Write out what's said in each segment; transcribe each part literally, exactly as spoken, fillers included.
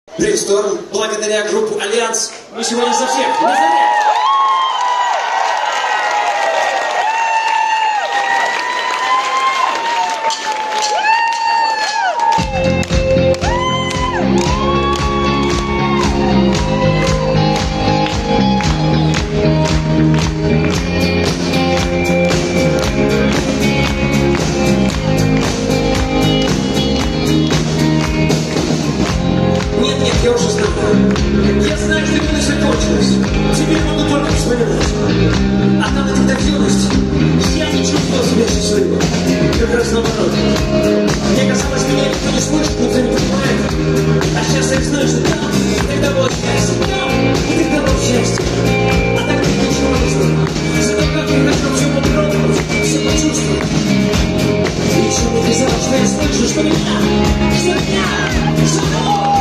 Брейнсторм, благодаря группу Альянс, мы сегодня за всех на заре! Я уже знаю. Я знаю, что это закончилось. Теперь могу только вспоминать. А там на тогда юность я не чувствовал себя счастливым. Как раз наоборот. Мне казалось, меня никто не слышит, никто не понимает. А сейчас я знаю, что там, тогда было счастье. Там, и тогда было счастье. А так я ничего не знаю. Зато как я хочу все попробовать, все почувствовать. И еще мне казалось, что я слышу, что меня, что меня, что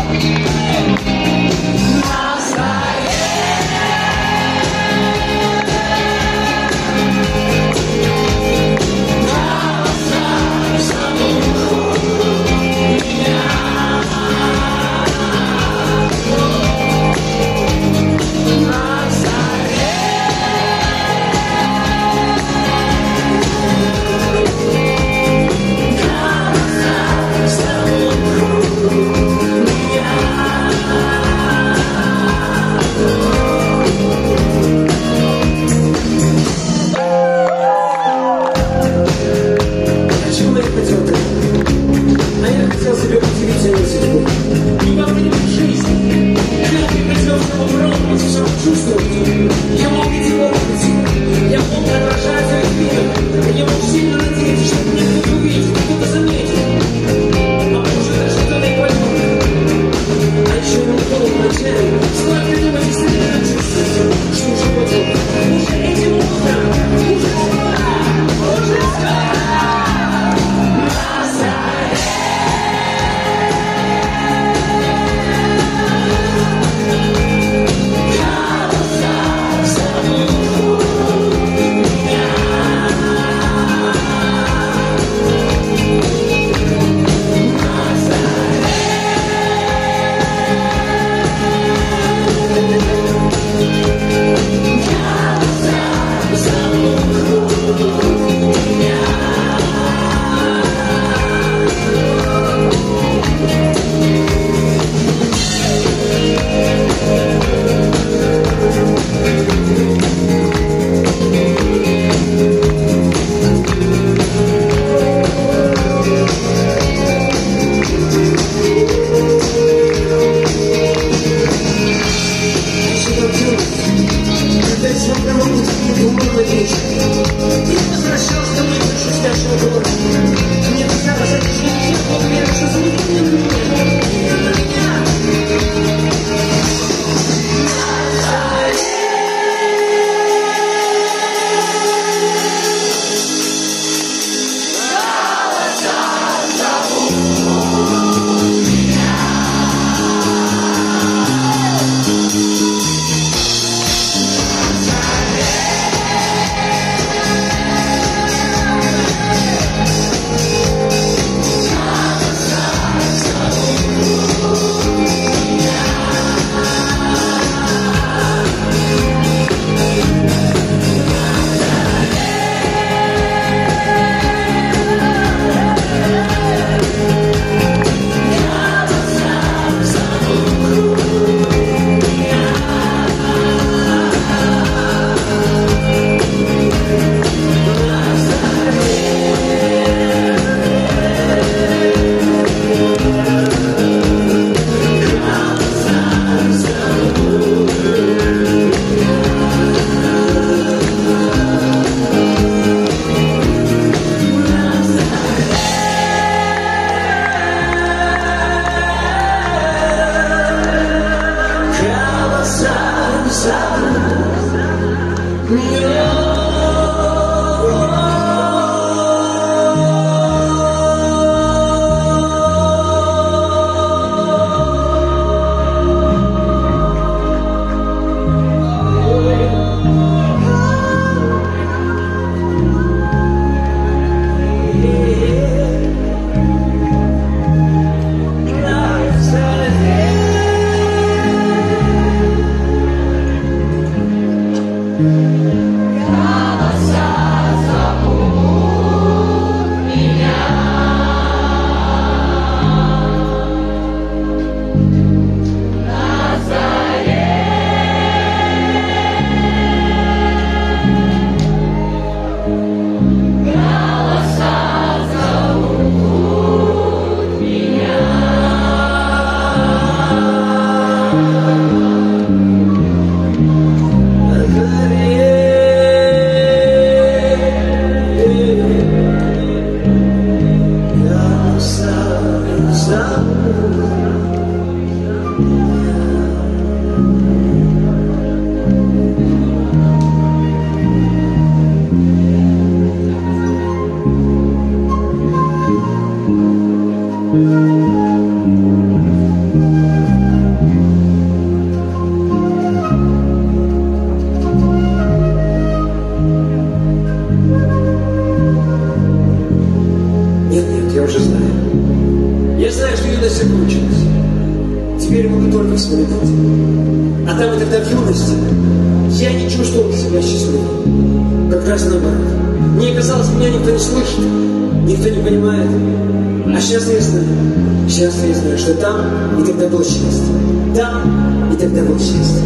Я уже знаю. Я знаю, что юность окончилась. Теперь я могу только вспоминать. А там и тогда в юности я не чувствовал себя счастливым. Как раз наоборот. Мне казалось, меня никто не слышит, никто не понимает. А сейчас я знаю, сейчас я знаю, что там и тогда было счастье. Там и тогда было счастье.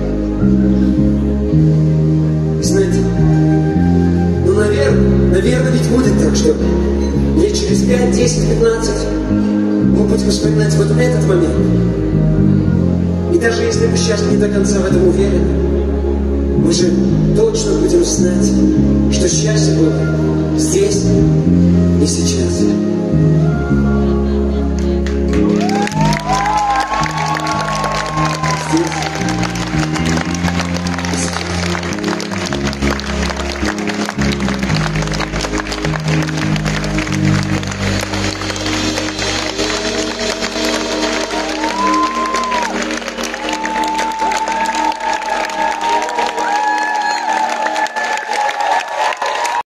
И знаете, ну, наверное, наверное, ведь будет так, что лет через пять, десять, пятнадцать мы будем вспоминать вот этот момент. И даже если мы сейчас не до конца в этом уверены, мы же точно будем знать, что счастье было здесь и сейчас.